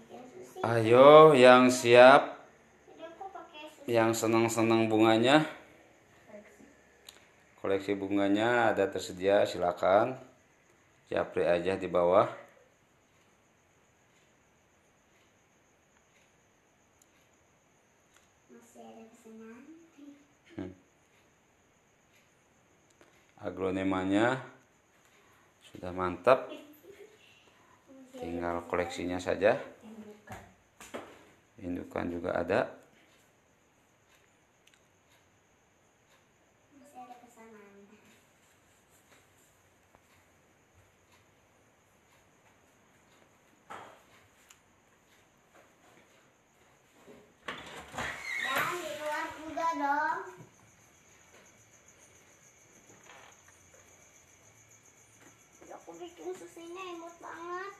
Ayo yang siap, yang senang-senang bunganya, koleksi bunganya ada tersedia, silakan japri aja di bawah. Aglonemanya sudah mantap, tinggal koleksinya saja. Indukan juga ada. Dan di luar juga dong. Aku bikin susunya imut banget.